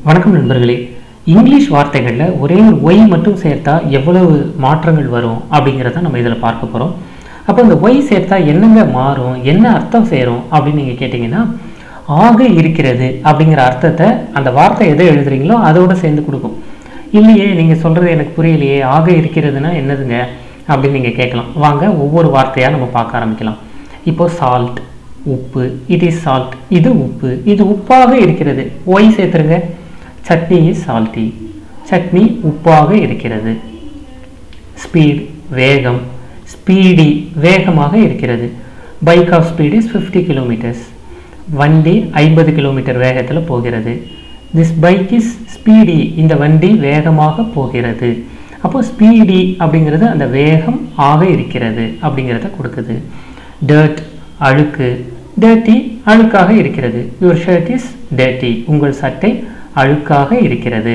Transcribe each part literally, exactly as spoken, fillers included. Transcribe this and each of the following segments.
வணக்கம் நண்பர்களே. இங்கிலீஷ் வார்த்தைகளில் ஒரே ஒரு ஒய் மட்டும் சேர்த்தா எவ்வளவு மாற்றங்கள் வரும் அப்படிங்கிறத நம்ம இதில் பார்க்க போகிறோம். அப்போ இந்த ஒய் சேர்த்தா என்னங்க மாறும், என்ன அர்த்தம் சேரும் அப்படின்னு நீங்கள் கேட்டிங்கன்னா, ஆக இருக்கிறது அப்படிங்கிற அர்த்தத்தை அந்த வார்த்தை எதை எழுதுறீங்களோ அதோடு சேர்ந்து கொடுக்கும். இல்லையே நீங்கள் சொல்கிறது எனக்கு புரியலையே, ஆக இருக்கிறதுனா என்னதுங்க அப்படின்னு நீங்கள் கேட்கலாம். வாங்க ஒவ்வொரு வார்த்தையாக நம்ம பார்க்க ஆரம்பிக்கலாம். இப்போது சால்ட், உப்பு. இட் இஸ் சால்ட், இது உப்பு, இது உப்பாக இருக்கிறது. ஒய் சேர்த்துருங்க. சட்னி இஸ் சால்ட்டி, சட்னி உப்பாக இருக்கிறது. ஸ்பீட், வேகம். ஸ்பீடி, வேகமாக இருக்கிறது. Bike of speed is fifty kilometres, வண்டி ஐம்பது கிலோமீட்டர் வேகத்தில் போகிறது. திஸ் பைக் இஸ் ஸ்பீடி, இந்த வண்டி வேகமாக போகிறது. அப்போ ஸ்பீடி அப்படிங்கிறது அந்த வேகம் ஆக இருக்கிறது அப்படிங்கிறத கொடுக்குது. டர்ட், அழுக்கு. டர்ட்டி, அழுக்காக இருக்கிறது. யுவர் ஷர்ட் இஸ் டர்ட்டி, உங்கள் சட்டை அழுக்காக இருக்கிறது.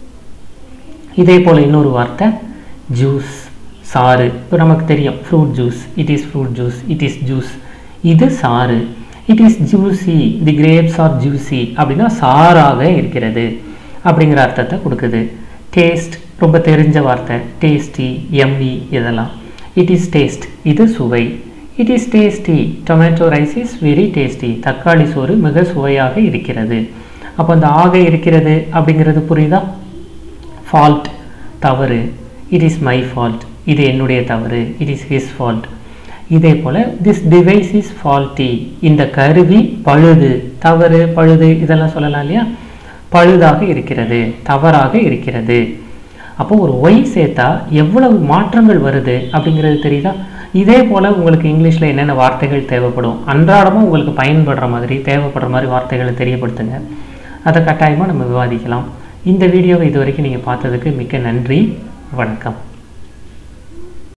இதே போல் இன்னொரு வார்த்தை ஜூஸ், சாறு. இப்போ நமக்கு தெரியும் fruit juice, it is fruit juice, it is juice, இது சாறு. It is juicy, the grapes are juicy அப்படின்னா சாராக இருக்கிறது அப்படிங்கிற அர்த்தத்தை கொடுக்குது. டேஸ்ட், ரொம்ப தெரிஞ்ச வார்த்தை. டேஸ்டி, எம்மி இதெல்லாம். இட் இஸ் டேஸ்ட், இது சுவை. It is tasty, tomato rice is very tasty, தக்காளி சோறு மிக சுவையாக இருக்கிறது. அப்போ அந்த ஆக இருக்கிறது அப்படிங்கிறது புரியுதா? ஃபால்ட், தவறு. இட் இஸ் மை ஃபால்ட், இது என்னுடைய தவறு. It is his fault. இதே போல் திஸ் டிவைஸ் இஸ் ஃபால்ட்டி, இந்த கருவி பழுது. தவறு, பழுது இதெல்லாம் சொல்லலாம் இல்லையா? பழுதாக இருக்கிறது, தவறாக இருக்கிறது. அப்போது ஒரு ஒய் சேர்த்தா எவ்வளவு மாற்றங்கள் வருது அப்படிங்கிறது தெரியுதா? இதே போல் உங்களுக்கு இங்கிலீஷில் என்னென்ன வார்த்தைகள் தேவைப்படும், அன்றாடமாக உங்களுக்கு பயன்படுற மாதிரி தேவைப்படுற மாதிரி வார்த்தைகளை தெரியப்படுத்துங்க. அதை கட்டாயமாக நம்ம விவாதிக்கலாம். இந்த வீடியோவை இது வரைக்கும் நீங்கள் பார்த்ததுக்கு மிக்க நன்றி. வணக்கம்.